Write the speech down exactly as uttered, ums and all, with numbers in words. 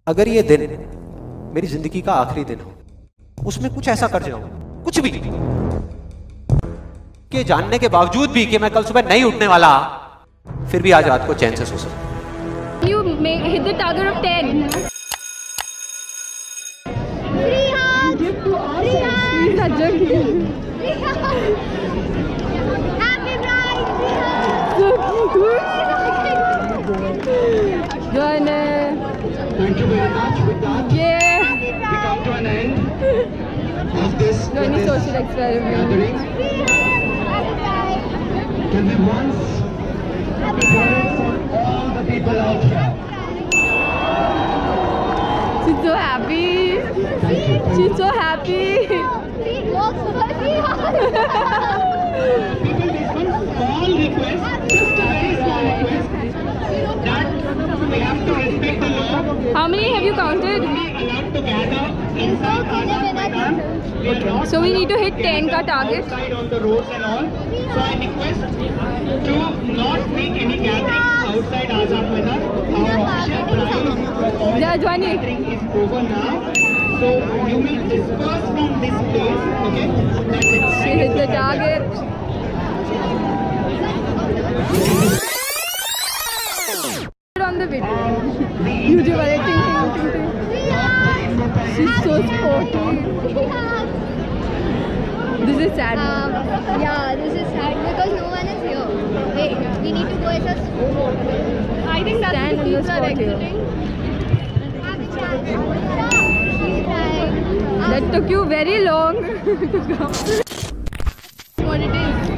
अगर ये दिन मेरी जिंदगी का आखिरी दिन हो, उसमें कुछ ऐसा कर जाऊं, कुछ भी, कि जानने के बावजूद भी कि मैं कल सुबह नहीं उठने वाला, फिर भी आज रात को चैन से सो सकूं। You may hit the target of ten. Free hug. Free hug. Such a cute. Free hug. Happy bride. Free hug. So cute. Joanne. Thank you very much. With that, Yeah. we come to an end of this, Joanne this social experiment. gathering. Free hug. Happy bride. Can we once Happy pray bride. for all the people out here? She's so happy. Thank you. She's so happy. Free walks for free hug. People, this one small request, just a very small request, that we have to respect the law. How many have you counted? Only allowed to gather inside Azad Maidan. We are not So we need to hit allowed ten ka gather target. outside on the roads and all. So I request to not make any gatherings outside Azad Maidan. Our official bride Yeah, Joanne. gathering is over now. So you will disperse from this place. Okay? That's it. She hit the target. On the video. YouTube are ting ting ting ting. She's so sporty. Free hug. This is sad. Um, yeah, this is sad because no one is here. Wait, we need to go as a I think that's Stand the on the people are spot here. exiting. Happy bride. She's crying. That took you very long to come. What it is.